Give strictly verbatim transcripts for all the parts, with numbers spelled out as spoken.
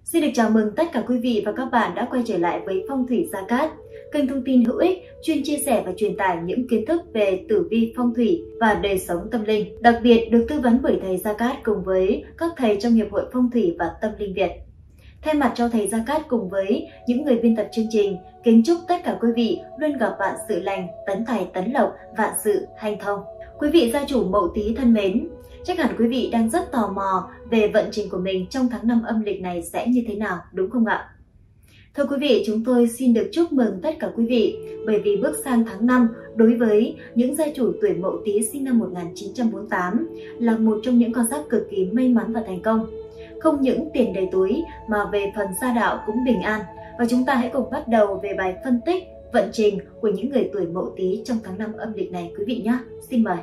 Xin được chào mừng tất cả quý vị và các bạn đã quay trở lại với Phong thủy Gia Cát, kênh thông tin hữu ích chuyên chia sẻ và truyền tải những kiến thức về tử vi phong thủy và đời sống tâm linh. Đặc biệt được tư vấn bởi thầy Gia Cát cùng với các thầy trong Hiệp hội Phong thủy và Tâm linh Việt. Thay mặt cho thầy Gia Cát cùng với những người biên tập chương trình, kính chúc tất cả quý vị luôn gặp vạn sự lành, tấn tài tấn lộc, vạn sự hanh thông. Quý vị gia chủ Mậu Tý thân mến, chắc hẳn quý vị đang rất tò mò về vận trình của mình trong tháng năm âm lịch này sẽ như thế nào, đúng không ạ? Thưa quý vị, chúng tôi xin được chúc mừng tất cả quý vị bởi vì bước sang tháng năm đối với những gia chủ tuổi Mậu Tý sinh năm một nghìn chín trăm bốn mươi tám là một trong những con giáp cực kỳ may mắn và thành công. Không những tiền đầy túi mà về phần gia đạo cũng bình an. Và chúng ta hãy cùng bắt đầu về bài phân tích vận trình của những người tuổi Mậu Tý trong tháng năm âm lịch này quý vị nhé. Xin mời.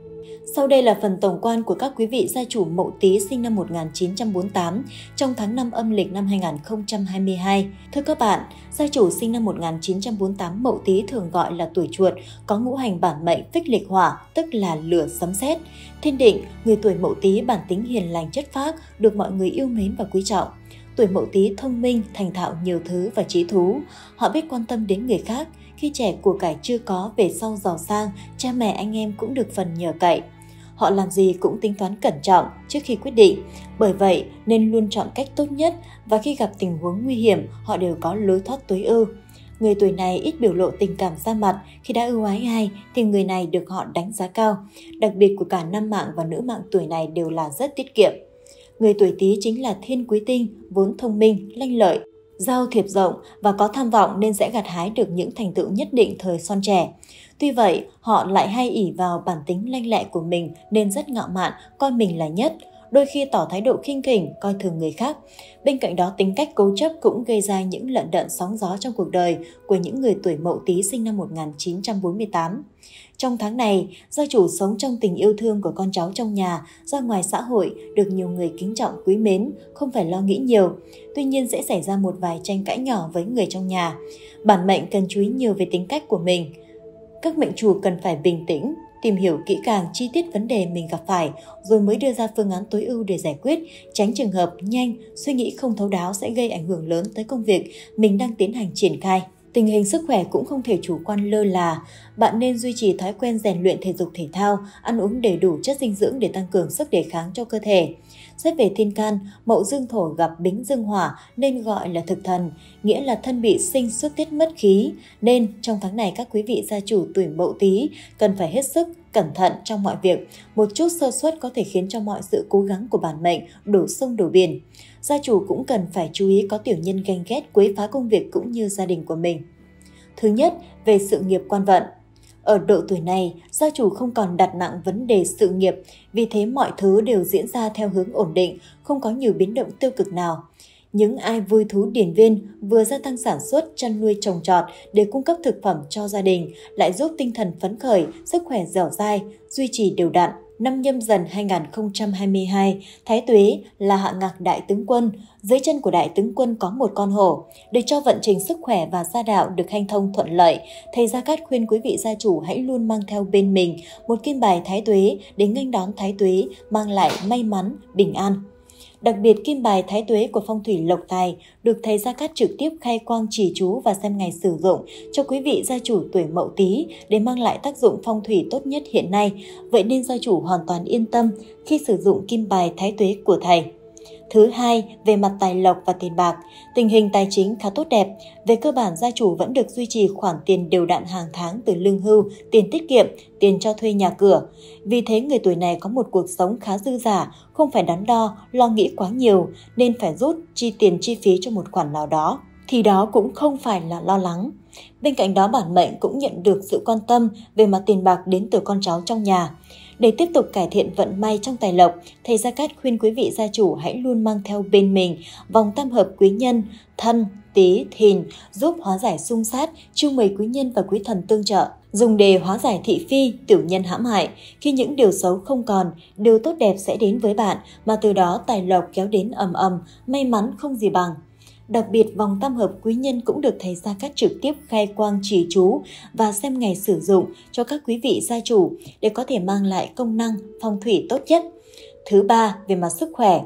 Sau đây là phần tổng quan của các quý vị gia chủ Mậu Tý sinh năm một nghìn chín trăm bốn mươi tám trong tháng năm âm lịch năm hai nghìn không trăm hai mươi hai. Thưa các bạn, gia chủ sinh năm một nghìn chín trăm bốn mươi tám Mậu Tý thường gọi là tuổi chuột, có ngũ hành bản mệnh phích lịch hỏa, tức là lửa sấm sét. Thiên định, người tuổi Mậu Tý bản tính hiền lành chất phác, được mọi người yêu mến và quý trọng. Tuổi Mậu Tý thông minh, thành thạo nhiều thứ và trí thú. Họ biết quan tâm đến người khác. Khi trẻ của cải chưa có, về sau giàu sang, cha mẹ anh em cũng được phần nhờ cậy. Họ làm gì cũng tính toán cẩn trọng trước khi quyết định. Bởi vậy nên luôn chọn cách tốt nhất và khi gặp tình huống nguy hiểm, họ đều có lối thoát tối ưu. Người tuổi này ít biểu lộ tình cảm ra mặt, khi đã ưu ái ai thì người này được họ đánh giá cao. Đặc biệt của cả nam mạng và nữ mạng tuổi này đều là rất tiết kiệm. Người tuổi Tý chính là thiên quý tinh, vốn thông minh, lanh lợi, giao thiệp rộng và có tham vọng nên sẽ gặt hái được những thành tựu nhất định thời son trẻ. Tuy vậy, họ lại hay ỷ vào bản tính lanh lẹ của mình nên rất ngạo mạn, coi mình là nhất, đôi khi tỏ thái độ khinh khỉnh, coi thường người khác. Bên cạnh đó, tính cách cố chấp cũng gây ra những lận đận sóng gió trong cuộc đời của những người tuổi Mậu Tý sinh năm một nghìn chín trăm bốn mươi tám. Trong tháng này, gia chủ sống trong tình yêu thương của con cháu trong nhà, ra ngoài xã hội được nhiều người kính trọng quý mến, không phải lo nghĩ nhiều. Tuy nhiên sẽ xảy ra một vài tranh cãi nhỏ với người trong nhà. Bản mệnh cần chú ý nhiều về tính cách của mình. Các mệnh chủ cần phải bình tĩnh, tìm hiểu kỹ càng chi tiết vấn đề mình gặp phải rồi mới đưa ra phương án tối ưu để giải quyết, tránh trường hợp nhanh, suy nghĩ không thấu đáo sẽ gây ảnh hưởng lớn tới công việc mình đang tiến hành triển khai. Tình hình sức khỏe cũng không thể chủ quan lơ là. Bạn nên duy trì thói quen rèn luyện thể dục thể thao, ăn uống đầy đủ chất dinh dưỡng để tăng cường sức đề kháng cho cơ thể. Xét về thiên can, Mậu dương thổ gặp Bính dương hỏa nên gọi là thực thần, nghĩa là thân bị sinh xuất tiết mất khí. Nên trong tháng này các quý vị gia chủ tuổi Mậu Tý cần phải hết sức cẩn thận trong mọi việc. Một chút sơ suất có thể khiến cho mọi sự cố gắng của bản mệnh đổ sông đổ biển. Gia chủ cũng cần phải chú ý có tiểu nhân ganh ghét quấy phá công việc cũng như gia đình của mình. Thứ nhất, về sự nghiệp quan vận. Ở độ tuổi này, gia chủ không còn đặt nặng vấn đề sự nghiệp, vì thế mọi thứ đều diễn ra theo hướng ổn định, không có nhiều biến động tiêu cực nào. Những ai vui thú điển viên vừa gia tăng sản xuất, chăn nuôi trồng trọt để cung cấp thực phẩm cho gia đình, lại giúp tinh thần phấn khởi, sức khỏe dẻo dai, duy trì đều đặn. Năm Nhâm Dần hai nghìn không trăm hai mươi hai, Thái Tuế là hạ ngạc đại tướng quân, dưới chân của đại tướng quân có một con hổ. Để cho vận trình sức khỏe và gia đạo được hanh thông thuận lợi, thầy Gia Cát khuyên quý vị gia chủ hãy luôn mang theo bên mình một kim bài Thái Tuế để nghênh đón Thái Tuế, mang lại may mắn, bình an. Đặc biệt, kim bài Thái Tuế của phong thủy lộc tài được thầy Gia Cát trực tiếp khai quang chỉ chú và xem ngày sử dụng cho quý vị gia chủ tuổi Mậu Tý để mang lại tác dụng phong thủy tốt nhất hiện nay. Vậy nên gia chủ hoàn toàn yên tâm khi sử dụng kim bài Thái Tuế của thầy. Thứ hai, về mặt tài lộc và tiền bạc, tình hình tài chính khá tốt đẹp. Về cơ bản, gia chủ vẫn được duy trì khoản tiền đều đặn hàng tháng từ lương hưu, tiền tiết kiệm, tiền cho thuê nhà cửa. Vì thế, người tuổi này có một cuộc sống khá dư dả, không phải đắn đo, lo nghĩ quá nhiều, nên phải rút chi tiền chi phí cho một khoản nào đó. Thì đó cũng không phải là lo lắng. Bên cạnh đó, bản mệnh cũng nhận được sự quan tâm về mặt tiền bạc đến từ con cháu trong nhà. Để tiếp tục cải thiện vận may trong tài lộc, thầy Gia Cát khuyên quý vị gia chủ hãy luôn mang theo bên mình vòng tam hợp quý nhân, Thân, Tý, Thìn, giúp hóa giải xung sát, chiêu mời quý nhân và quý thần tương trợ. Dùng để hóa giải thị phi, tiểu nhân hãm hại. Khi những điều xấu không còn, điều tốt đẹp sẽ đến với bạn, mà từ đó tài lộc kéo đến ầm ầm, may mắn không gì bằng. Đặc biệt, vòng tam hợp quý nhân cũng được thầy Gia Cát trực tiếp khai quang chỉ chú và xem ngày sử dụng cho các quý vị gia chủ để có thể mang lại công năng phong thủy tốt nhất. Thứ ba, về mặt sức khỏe.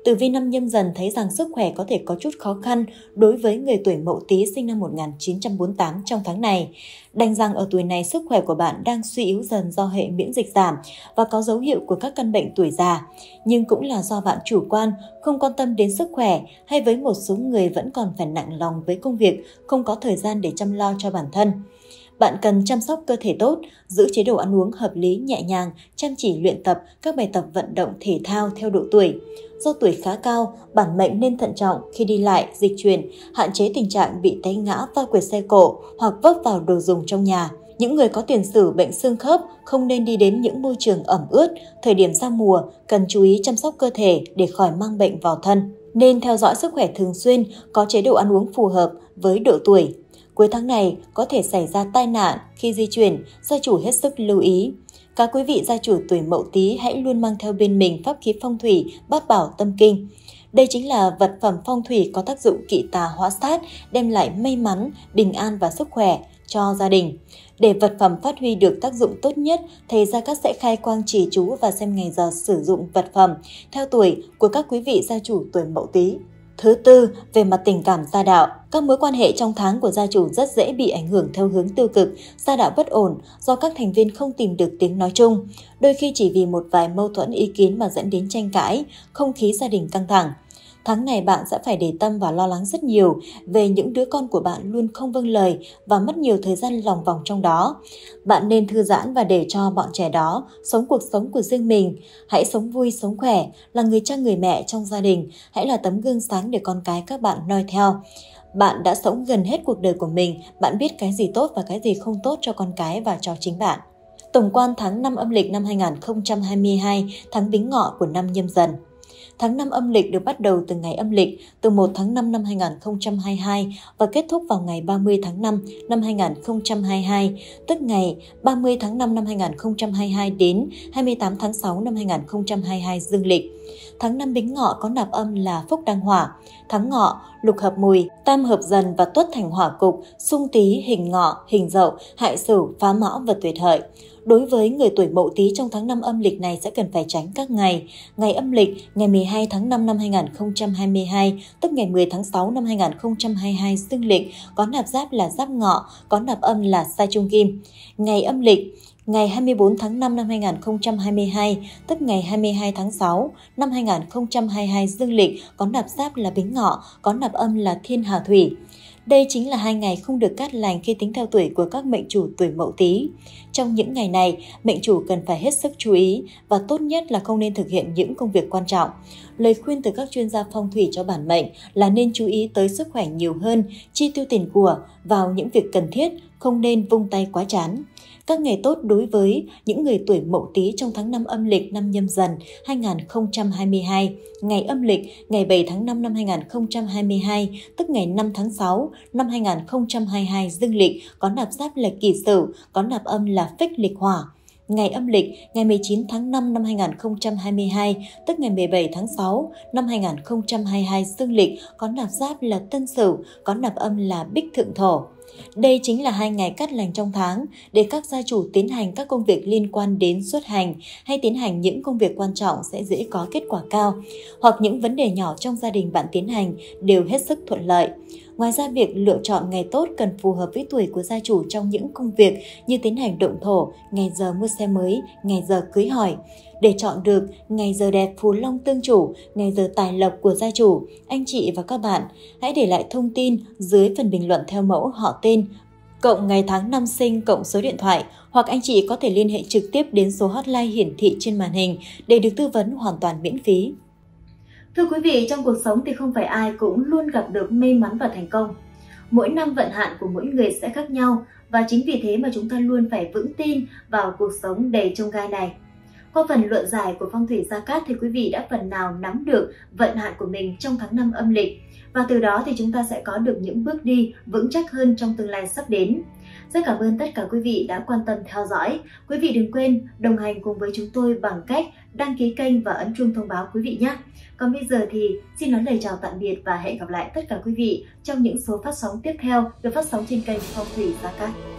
Tử vi năm Nhâm Dần thấy rằng sức khỏe có thể có chút khó khăn đối với người tuổi Mậu Tý sinh năm một nghìn chín trăm bốn mươi tám trong tháng này. Đành rằng ở tuổi này sức khỏe của bạn đang suy yếu dần do hệ miễn dịch giảm và có dấu hiệu của các căn bệnh tuổi già. Nhưng cũng là do bạn chủ quan, không quan tâm đến sức khỏe hay với một số người vẫn còn phải nặng lòng với công việc, không có thời gian để chăm lo cho bản thân. Bạn cần chăm sóc cơ thể tốt, giữ chế độ ăn uống hợp lý nhẹ nhàng, chăm chỉ luyện tập các bài tập vận động thể thao theo độ tuổi. Do tuổi khá cao, bản mệnh nên thận trọng khi đi lại, dịch chuyển, hạn chế tình trạng bị té ngã va quẹt xe cộ hoặc vấp vào đồ dùng trong nhà. Những người có tiền sử bệnh xương khớp không nên đi đến những môi trường ẩm ướt, thời điểm giao mùa cần chú ý chăm sóc cơ thể để khỏi mang bệnh vào thân. Nên theo dõi sức khỏe thường xuyên, có chế độ ăn uống phù hợp với độ tuổi. Cuối tháng này có thể xảy ra tai nạn khi di chuyển, gia chủ hết sức lưu ý. Các quý vị gia chủ tuổi Mậu Tý hãy luôn mang theo bên mình pháp khí phong thủy Bát Bảo Tâm Kinh. Đây chính là vật phẩm phong thủy có tác dụng kỵ tà hóa sát, đem lại may mắn, bình an và sức khỏe cho gia đình. Để vật phẩm phát huy được tác dụng tốt nhất, thầy Gia Cát sẽ khai quang chỉ chú và xem ngày giờ sử dụng vật phẩm theo tuổi của các quý vị gia chủ tuổi Mậu Tý. Thứ tư, về mặt tình cảm gia đạo, các mối quan hệ trong tháng của gia chủ rất dễ bị ảnh hưởng theo hướng tiêu cực, gia đạo bất ổn do các thành viên không tìm được tiếng nói chung. Đôi khi chỉ vì một vài mâu thuẫn ý kiến mà dẫn đến tranh cãi, không khí gia đình căng thẳng. Tháng này bạn sẽ phải để tâm và lo lắng rất nhiều về những đứa con của bạn luôn không vâng lời và mất nhiều thời gian lòng vòng trong đó. Bạn nên thư giãn và để cho bọn trẻ đó sống cuộc sống của riêng mình. Hãy sống vui, sống khỏe, là người cha người mẹ trong gia đình. Hãy là tấm gương sáng để con cái các bạn noi theo. Bạn đã sống gần hết cuộc đời của mình, bạn biết cái gì tốt và cái gì không tốt cho con cái và cho chính bạn. Tổng quan tháng năm âm lịch năm hai nghìn không trăm hai mươi hai, tháng Bính Ngọ của năm Nhâm Dần. Tháng năm âm lịch được bắt đầu từ ngày âm lịch từ một tháng năm năm hai nghìn không trăm hai mươi hai và kết thúc vào ngày ba mươi tháng năm năm hai nghìn không trăm hai mươi hai, tức ngày ba mươi tháng năm năm hai nghìn không trăm hai mươi hai đến hai mươi tám tháng sáu năm hai nghìn không trăm hai mươi hai dương lịch. Tháng năm Bính Ngọ có nạp âm là Phúc Đăng Hỏa, tháng Ngọ, Lục hợp Mùi, Tam hợp Dần và Tuất thành hỏa cục, Xung Tý, Hình Ngọ, Hình Dậu, Hại Sửu, Phá Mão và Tuyệt Hợi. Đối với người tuổi Mậu Tý trong tháng năm âm lịch này sẽ cần phải tránh các ngày. Ngày âm lịch, ngày mười hai tháng năm năm hai nghìn không trăm hai mươi hai, tức ngày mười tháng sáu năm hai nghìn không trăm hai mươi hai dương lịch, có nạp giáp là Giáp Ngọ, có nạp âm là Sa Trung Kim. Ngày âm lịch, ngày hai mươi tư tháng năm năm hai nghìn không trăm hai mươi hai, tức ngày hai mươi hai tháng sáu năm hai nghìn không trăm hai mươi hai dương lịch, có nạp giáp là Bính Ngọ, có nạp âm là Thiên Hà Thủy. Đây chính là hai ngày không được cát lành khi tính theo tuổi của các mệnh chủ tuổi Mậu Tý. Trong những ngày này, mệnh chủ cần phải hết sức chú ý và tốt nhất là không nên thực hiện những công việc quan trọng. Lời khuyên từ các chuyên gia phong thủy cho bản mệnh là nên chú ý tới sức khỏe nhiều hơn, chi tiêu tiền của vào những việc cần thiết, không nên vung tay quá chán. Các ngày tốt đối với những người tuổi Mậu Tý trong tháng năm âm lịch năm Nhâm Dần hai nghìn không trăm hai mươi hai. Ngày âm lịch ngày bảy tháng năm năm hai nghìn không trăm hai mươi hai, tức ngày năm tháng sáu năm hai nghìn không trăm hai mươi hai dương lịch, có nạp giáp là Kỷ Sửu, có nạp âm là Phích lịch hỏa. Ngày âm lịch ngày mười chín tháng năm năm hai nghìn không trăm hai mươi hai, tức ngày mười bảy tháng sáu năm hai nghìn không trăm hai mươi hai dương lịch, có nạp giáp là Tân Sửu, có nạp âm là Bích Thượng Thổ. Đây chính là hai ngày cát lành trong tháng để các gia chủ tiến hành các công việc liên quan đến xuất hành hay tiến hành những công việc quan trọng sẽ dễ có kết quả cao, hoặc những vấn đề nhỏ trong gia đình bạn tiến hành đều hết sức thuận lợi. Ngoài ra, việc lựa chọn ngày tốt cần phù hợp với tuổi của gia chủ trong những công việc như tiến hành động thổ, ngày giờ mua xe mới, ngày giờ cưới hỏi. Để chọn được ngày giờ đẹp phù long tương chủ, ngày giờ tài lộc của gia chủ, anh chị và các bạn hãy để lại thông tin dưới phần bình luận theo mẫu họ tên, cộng ngày tháng năm sinh, cộng số điện thoại, hoặc anh chị có thể liên hệ trực tiếp đến số hotline hiển thị trên màn hình để được tư vấn hoàn toàn miễn phí. Thưa quý vị, trong cuộc sống thì không phải ai cũng luôn gặp được may mắn và thành công. Mỗi năm vận hạn của mỗi người sẽ khác nhau và chính vì thế mà chúng ta luôn phải vững tin vào cuộc sống đầy chông gai này. Qua phần luận giải của phong thủy Gia Cát thì quý vị đã phần nào nắm được vận hạn của mình trong tháng năm âm lịch và từ đó thì chúng ta sẽ có được những bước đi vững chắc hơn trong tương lai sắp đến. Rất cảm ơn tất cả quý vị đã quan tâm theo dõi. Quý vị đừng quên đồng hành cùng với chúng tôi bằng cách đăng ký kênh và ấn chuông thông báo quý vị nhé. Còn bây giờ thì xin nói lời chào tạm biệt và hẹn gặp lại tất cả quý vị trong những số phát sóng tiếp theo được phát sóng trên kênh Phong thủy Gia Cát.